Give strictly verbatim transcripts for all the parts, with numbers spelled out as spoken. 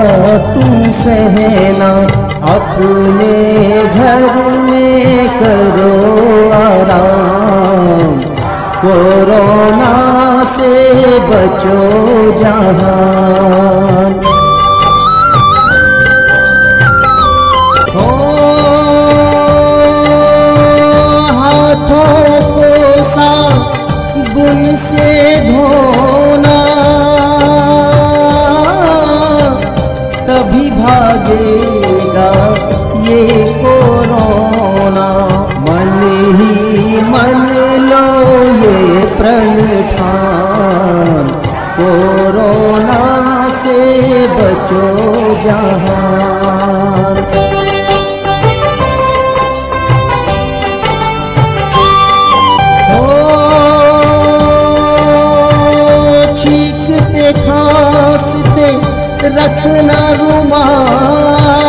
तुम सहना, अपने घर में करो आराम, कोरोना से बचो जहान। हो हाथों को साबुन से धोना, तभी भागेगा ये कोरोना। मन ही मन लो ये प्रण ठान, कोरोना से बचो जहान। हो छींकते खांसते रखना रुमाल।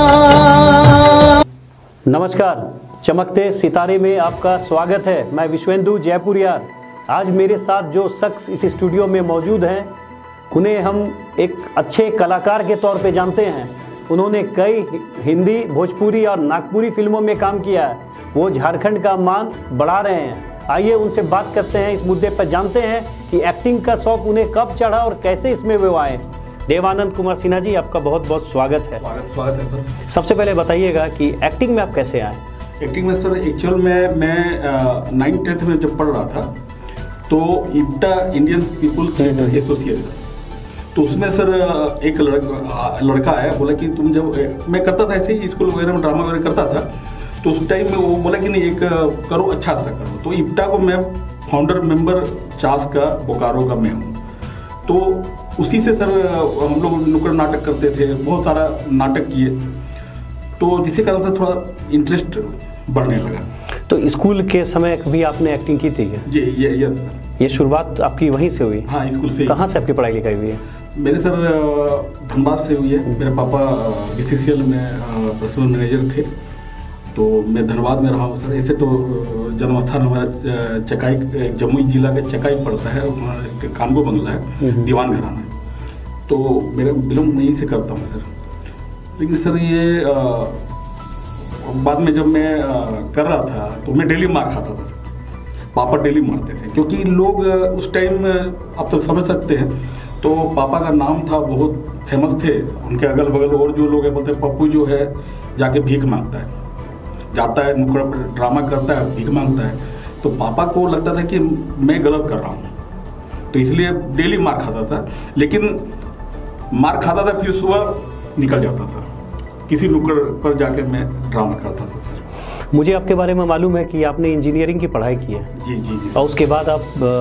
नमस्कार, चमकते सितारे में आपका स्वागत है। मैं विश्वेंदु जयपुरिया। आज मेरे साथ जो शख्स इस स्टूडियो में मौजूद हैं, उन्हें हम एक अच्छे कलाकार के तौर पे जानते हैं। उन्होंने कई हिंदी, भोजपुरी और नागपुरी फिल्मों में काम किया है। वो झारखंड का मान बढ़ा रहे हैं। आइए उनसे बात करते हैं, इस मुद्दे पर जानते हैं कि एक्टिंग का शौक उन्हें कब चढ़ा और कैसे इसमें वो आए। देवानंद कुमार सिन्हा जी, आपका बहुत बहुत स्वागत है। स्वागत है सर। सबसे पहले बताइएगा कि एक्टिंग में आप कैसे आए? एक्टिंग में सर एक्चुअल में मैं नाइन्थ टेंथ में जब पढ़ रहा था तो IPTA Indian people theatre association, तो उसमें सर एक लड़का लड़का आया, बोला कि तुम जब मैं करता था ऐसे ही स्कूल वगैरह में ड्रामा वगैरह करता था, तो उस टाइम में वो बोला कि नहीं एक करो, अच्छा सा करो। तो इप्टा को मैं फाउंडर मेंबर चास का बोकारो का मैं हूँ। तो उसी से सर हम लोग नुक्कड़ नाटक करते थे, बहुत सारा नाटक किए, तो जिसके कारण से थोड़ा इंटरेस्ट बढ़ने लगा। तो स्कूल के समय भी आपने एक्टिंग की थी? जी ये यस। ये शुरुआत आपकी वहीं से हुई? हाँ, स्कूल से। कहाँ से आपकी पढ़ाई लिखाई हुई है? मेरे सर धनबाद से हुई है। मेरे पापा बी सी सी एल में पर्सनल मैनेजर थे, तो मैं धनबाद में रहा हूँ सर। ऐसे तो जन्म स्थान हमारा चकाई, जमुई जिला का चकाई पड़ता है, वहाँ कानगो बंगला है, दीवान घराना है, तो मेरा बिलोंग वहीं से करता हूँ सर। लेकिन सर ये आ, बाद में जब मैं आ, कर रहा था तो मैं डेली मार खाता था सर। पापा डेली मारते थे, क्योंकि लोग उस टाइम आप तो समझ सकते हैं, तो पापा का नाम था, बहुत फेमस थे। उनके अगल बगल और जो लोग हैं बोलते पप्पू जो है जाके भीख मांगता है, जाता है नुक्कड़ पर ड्रामा करता है, भीख मांगता है। तो पापा को लगता था कि मैं गलत कर रहा हूँ, तो इसलिए डेली मार खाता था। लेकिन मार खाता था, फिर सुबह निकल जाता था, किसी नुक्कड़ पर जाके मैं ड्रामा करता था सर। मुझे आपके बारे में मालूम है कि आपने इंजीनियरिंग की पढ़ाई की है। जी जी जी। और उसके बाद आप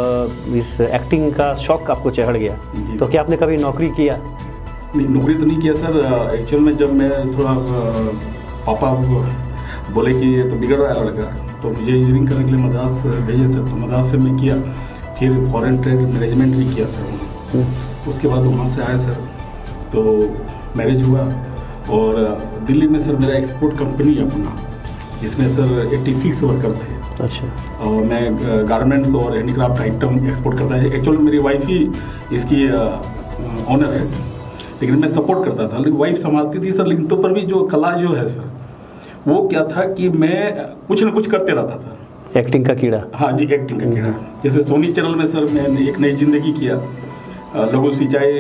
इस एक्टिंग का शौक आपको चढ़ गया, तो क्या आपने कभी नौकरी किया? नहीं, नौकरी तो नहीं किया सर। एक्चुअल में जब मैं थोड़ा पापा बोले कि ये तो बिगड़ रहा है लड़का, तो मुझे इंजीनियरिंग करने के लिए मद्रास भेजे सर। तो मद्रास से मैं किया, फिर फॉरेन ट्रेड मैनेजमेंट भी किया सर। उसके बाद वहाँ से आया सर, तो मैरिज हुआ, और दिल्ली में सर मेरा एक्सपोर्ट कंपनी है अपना, जिसमें सर छियासी वर्कर थे। अच्छा। और मैं गारमेंट्स और हैंडीक्राफ्ट आइटम एक्सपोर्ट करता है। एक्चुअली मेरी वाइफ ही इसकी ऑनर है, लेकिन मैं सपोर्ट करता था, लेकिन वाइफ संभालती थी सर। लेकिन तो पर भी जो कला जो है सर, वो क्या था कि मैं कुछ न कुछ करते रहता था। एक्टिंग का कीड़ा? हाँ जी, एक्टिंग का कीड़ा। जैसे सोनी चैनल में सर मैंने एक नई जिंदगी किया, लघु सिंचाई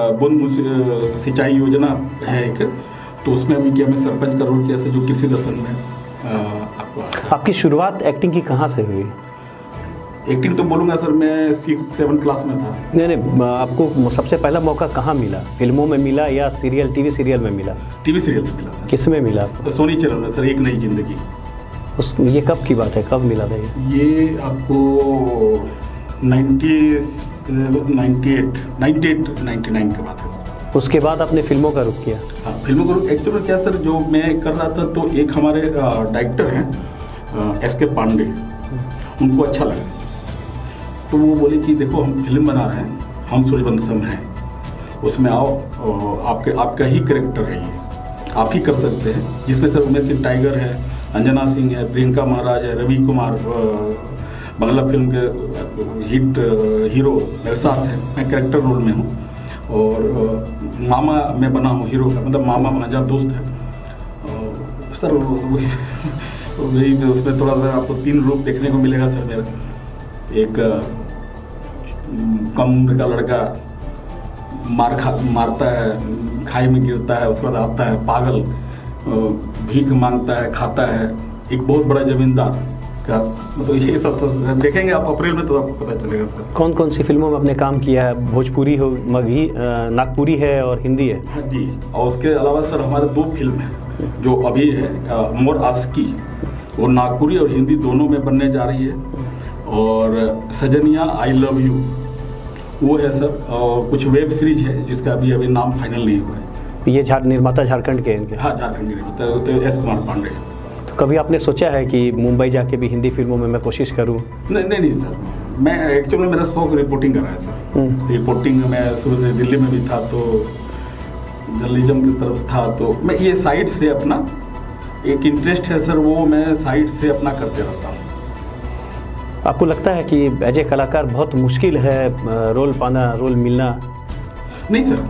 बूंद सिंचाई योजना है एक, तो उसमें अभी किया मैं सरपंच का रोल किया सर, जो कृषि दर्शन में आपको। आपकी शुरुआत एक्टिंग की कहाँ से हुई? एक्टिंग तो बोलूँगा सर, मैं सिक्स सेवन क्लास में था। नहीं नहीं, आपको सबसे पहला मौका कहाँ मिला? फिल्मों में मिला या सीरियल, टीवी सीरियल में मिला? टीवी सीरियल में मिला सर। किस में मिला? तो सोनी चैनल में सर, एक नई जिंदगी। उस ये कब की बात है, कब मिला था ये? ये आपको ninety ninety eight ninety eight ninety nine के बाद है सर। उसके बाद आपने फिल्मों का रुख किया? हाँ, फिल्मों का रुख एक्चुअली क्या सर, जो मैं कर रहा था, तो एक हमारे डायरेक्टर हैं एस के पांडे, उनको अच्छा लगा, तो वो बोले कि देखो हम फिल्म बना रहे हैं, हम सूर्यवंशम हैं, उसमें आओ, आपके आपका ही कैरेक्टर है, ये आप ही कर सकते हैं। जिसमें सर उमेश सिंह टाइगर है, अंजना सिंह है, प्रियंका महाराज है, रवि कुमार बांग्ला फिल्म के हिट हीरो मेरे साथ है, मैं कैरेक्टर रोल में हूँ। और अ, मामा मैं बना हूँ हीरो का, मतलब मामा भांजा दोस्त है। अ, सर वही वही उसमें थोड़ा सा आपको तीन रूप देखने को मिलेगा सर मेरा। एक अ, कम उम्र का लड़का मार खा मारता है, खाई में गिरता है, उसके बाद आता है पागल, अ, भीख मांगता है, खाता है, एक बहुत बड़ा जमींदार का, मतलब ये सब तो देखेंगे आप अप्रैल में तो आपको पता चलेगा सर। कौन कौन सी फिल्मों में आपने काम किया है? भोजपुरी हो, मगही, अ, नागपुरी है और हिंदी है? हाँ जी, और उसके अलावा सर हमारे दो फिल्म हैं जो अभी है, अ, मोर आस्की, वो नागपुरी और हिंदी दोनों में बनने जा रही है, और सजनिया आई लव यू वो है सर, और कुछ वेब सीरीज है जिसका अभी अभी नाम फाइनल नहीं हुआ है। ये झार निर्माता झारखंड के हैं इनके? हाँ, झारखंड के निर्माता एस कुमार पांडे। तो कभी आपने सोचा है कि मुंबई जाके भी हिंदी फिल्मों में मैं कोशिश करूं? नहीं नहीं नहीं सर, मैं एक्चुअली मेरा शौक रिपोर्टिंग का है सर। रिपोर्टिंग में शुरू से दिल्ली में भी था, तो जर्नलिज्म की तरफ था, तो मैं ये साइड से अपना एक इंटरेस्ट है सर, वो मैं साइड से अपना करते रहता हूँ। आपको लगता है कि एज ए कलाकार बहुत मुश्किल है रोल पाना, रोल मिलना? नहीं सर,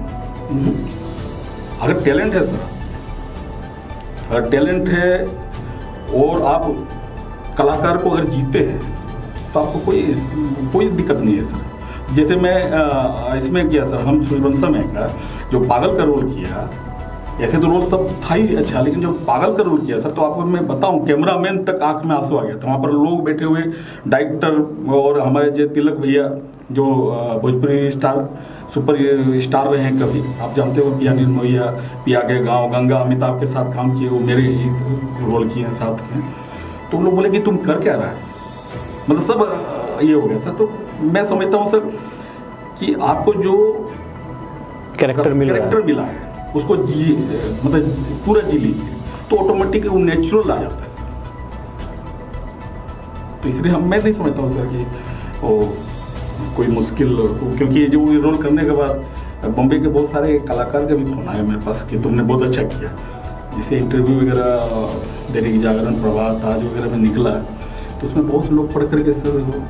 अगर टैलेंट है सर, अगर टैलेंट है और आप कलाकार को अगर जीते हैं तो आपको कोई कोई दिक्कत नहीं है सर। जैसे मैं आ, इसमें किया सर, हम सूर्यवंशम में का जो पागल का रोल किया, ऐसे तो रोल सब था ही अच्छा, लेकिन जो पागल का रोल किया सर, तो आपको मैं बताऊं कैमरामैन तक आंख में आंसू आ गया था। वहाँ पर लोग बैठे हुए, डायरेक्टर और हमारे जो तिलक भैया जो भोजपुरी स्टार सुपर स्टार रहे हैं कभी, आप जानते हो पिया निर्मोहिया, पिया के गाँव, गंगा, अमिताभ के साथ काम किए, वो मेरे ही रोल किए हैं साथ में। तो लोग बोले कि तुम कर क्या रहा है, मतलब सब ये हो गया सर। तो मैं समझता हूँ सर कि आपको जो कैरेक्टर मिल रहा कैरेक्टर मिला है उसको जी मतलब पूरा जी लीजिए, तो ऑटोमेटिक वो नेचुरल आ जाता है सर। तो इसलिए हम मैं नहीं समझता हूँ सर कि ओ कोई मुश्किल, क्योंकि जो ये रोल करने के बाद बॉम्बे के बहुत सारे कलाकार का भी फोन आया मेरे पास कि तुमने बहुत अच्छा किया। जैसे इंटरव्यू वगैरह दैनिक जागरण, प्रभात, आज वगैरह में निकला, तो उसमें बहुत से लोग पढ़ करके सर वो।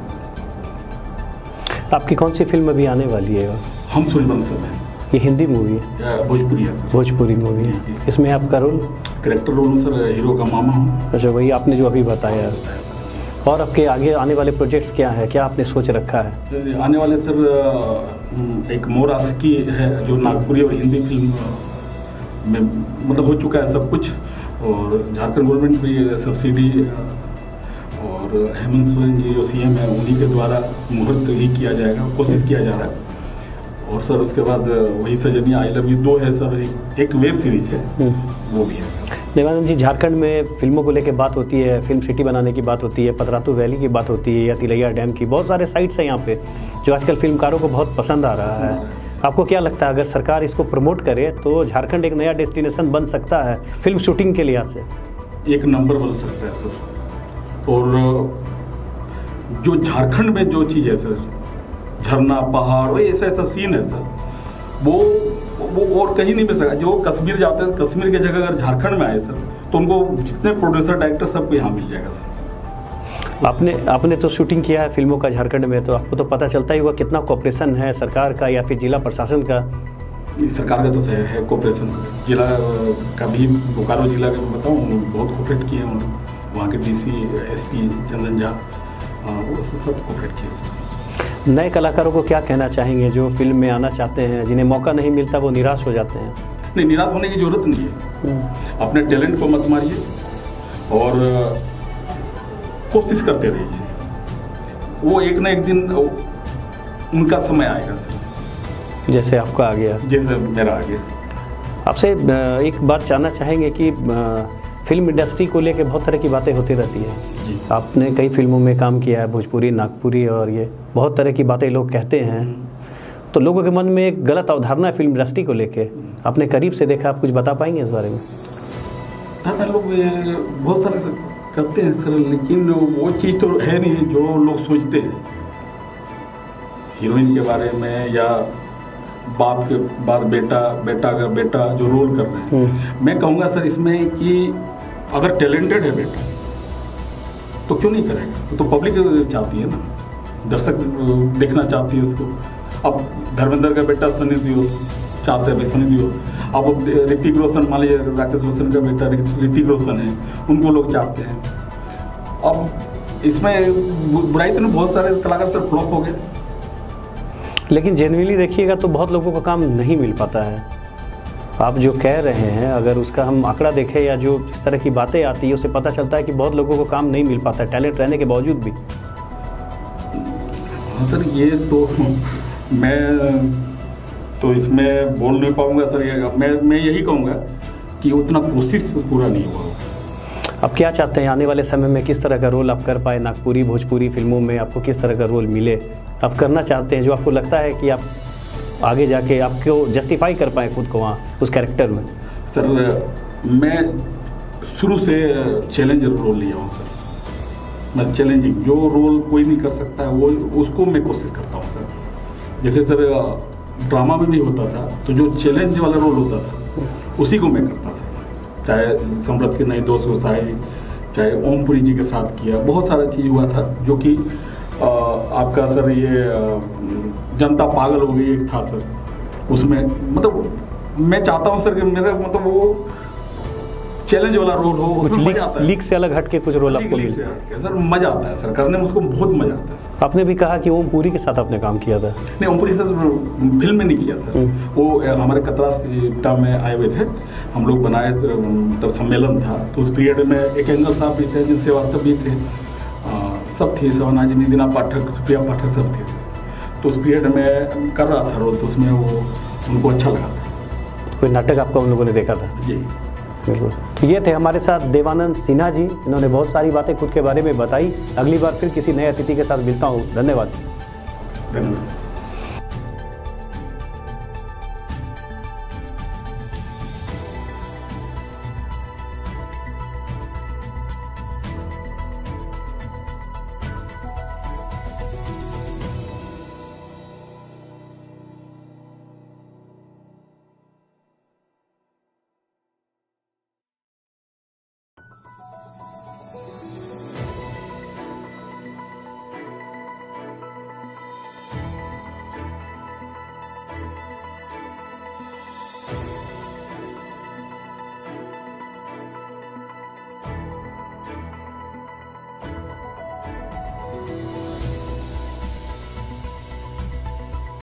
आपकी कौन सी फिल्म अभी आने वाली है? हम सूर्यवंशम है। ये हिंदी मूवी है? भोजपुरी है सर। भोजपुरी मूवी है। इसमें आपका role? Character role sir hero का मामा हूँ। अच्छा, वही आपने जो अभी बताया। और आपके आगे आने वाले प्रोजेक्ट्स क्या है, क्या आपने सोच रखा है? आने वाले सर एक मोर आस्की है जो नागपुरी और हिंदी फिल्म में मतलब हो चुका है सब कुछ, और झारखंड गवर्नमेंट भी सब्सिडी, और हेमंत सोरेन जी जो सीएम है उन्हीं के द्वारा मुहूर्त ही किया जाएगा, कोशिश किया जा रहा है। और सर उसके बाद वही सजनिया आई लव यू दो है सर, एक, एक वेब सीरीज है वो भी है। देवानंद जी, झारखंड में फिल्मों को लेकर बात होती है, फिल्म सिटी बनाने की बात होती है, पतरातू वैली की बात होती है, या तिलैया डैम की, बहुत सारे साइट्स हैं यहाँ पे जो आजकल फिल्मकारों को बहुत पसंद आ रहा है। आपको क्या लगता है अगर सरकार इसको प्रमोट करे तो झारखंड एक नया डेस्टिनेशन बन सकता है फिल्म शूटिंग के लिहाज से? एक नंबर बन सकता है सर। और जो झारखंड में जो चीज़ है सर, झरना, पहाड़, वही ऐसा ऐसा सीन है सर, वो वो और कहीं नहीं मिल सका। जो कश्मीर जाते हैं, कश्मीर की जगह अगर झारखंड में आए सर, तो उनको जितने प्रोड्यूसर, डायरेक्टर सबको यहाँ मिल जाएगा सर। आपने आपने तो शूटिंग किया है फिल्मों का झारखंड में, तो आपको तो पता चलता ही होगा कितना कोऑपरेशन है सरकार का या फिर जिला प्रशासन का? सरकार का तो है कोऑपरेशन, जिला का भी, बोकारो जिला का मैं बताऊँ बहुत कोऑपरेट किए हैं उन्होंने, वहाँ के डीसी, एसपी चंदन झा, वो सब कोऑपरेट किए सर। नए कलाकारों को क्या कहना चाहेंगे जो फिल्म में आना चाहते हैं, जिन्हें मौका नहीं मिलता, वो निराश हो जाते हैं? नहीं, निराश होने की जरूरत नहीं है। अपने टैलेंट को मत मारिए और कोशिश करते रहिए, वो एक ना एक दिन उनका समय आएगा सर। जैसे आपका आ गया, जैसे मेरा आ गया। आपसे एक बात जानना चाहेंगे कि फिल्म इंडस्ट्री को लेकर बहुत तरह की बातें होती रहती है। आपने कई फिल्मों में काम किया है, भोजपुरी, नागपुरी, और ये बहुत तरह की बातें लोग कहते हैं, तो लोगों के मन में एक गलत अवधारणा है फिल्म इंडस्ट्री को लेके। आपने करीब से देखा, आप कुछ बता पाएंगे इस बारे में? हाँ, लोग बहुत सारे करते हैं सर, लेकिन वो चीज़ तो है नहीं जो लोग सोचते हैं हीरोइन के बारे में, या बाप के बाद बेटा, बेटा का बेटा जो रोल कर रहे हैं। मैं कहूँगा सर इसमें कि अगर टैलेंटेड है बेटा तो क्यों नहीं करेगा, तो पब्लिक चाहती है ना, दर्शक देखना चाहती है उसको। अब धर्मेंद्र का बेटा सनी देओल चाहते हैं भाई सनी देओल, अब ऋतिक रोशन, मान लीजिए राकेश रोशन का बेटा ऋतिक रोशन है, उनको लोग चाहते हैं। अब इसमें बुराई तो नहीं, बहुत सारे कलाकार सर फ्लॉप हो गए। लेकिन जेन्युइनली देखिएगा तो बहुत लोगों को काम नहीं मिल पाता है। आप जो कह रहे हैं, अगर उसका हम आंकड़ा देखें या जो जिस तरह की बातें आती है, उससे पता चलता है कि बहुत लोगों को काम नहीं मिल पाता है, टैलेंट रहने के बावजूद भी। हाँ सर, ये तो मैं तो इसमें बोल नहीं पाऊंगा सर। ये मैं मैं यही कहूँगा कि उतना कोशिश पूरा नहीं हुआ। अब क्या चाहते हैं आने वाले समय में किस तरह का रोल आप कर पाए, नागपुरी भोजपुरी फिल्मों में आपको किस तरह का रोल मिले, आप करना चाहते हैं जो आपको लगता है कि आप आगे जाके आपको जस्टिफाई कर पाए खुद को वहाँ उस कैरेक्टर में? सर मैं शुरू से चैलेंजर रोल लिया हूँ सर। मैं चैलेंजिंग, जो रोल कोई नहीं कर सकता है वो उसको मैं कोशिश करता हूँ सर। जैसे सर ड्रामा में भी होता था तो जो चैलेंज वाला रोल होता था उसी को मैं करता था, चाहे सम्राट के नए दोस्त गोसाई, चाहे ओमपुरी जी के साथ किया, बहुत सारा चीज़ हुआ था जो कि आपका सर ये जनता पागल हो गई एक था सर, उसमें मतलब मैं चाहता हूँ सर कि मेरा मतलब वो चैलेंज वाला रोल हो, कुछ लीक, लीक से अलग हट के कुछ रोल आपको मिले सर, मजा आता है सर करने में, उसको बहुत मजा आता है सर। आपने भी कहा कि ओमपुरी के साथ आपने काम किया था। नहीं, ओमपुरी सर फिल्म में नहीं किया सर, वो हमारे कतरा सिटा में आए हुए थे, हम लोग बनाए, तब सम्मेलन था तो उस पीरियड में एक एंगल साहब भी थे, जिनसे वास्तव भी थे, सब थे, सवनाजी निदिना पाठक, सुप्रिया पाठक सब थे। तो उस पीरियड में कर रहा था रोल, तो उसमें वो उनको अच्छा लगा था। कोई नाटक आपका उन लोगों ने देखा था? जी बिल्कुल। तो ये थे हमारे साथ देवानंद सिन्हा जी, इन्होंने बहुत सारी बातें खुद के बारे में बताई। अगली बार फिर किसी नए अतिथि के साथ मिलता हूँ। धन्यवाद। धन्यवाद।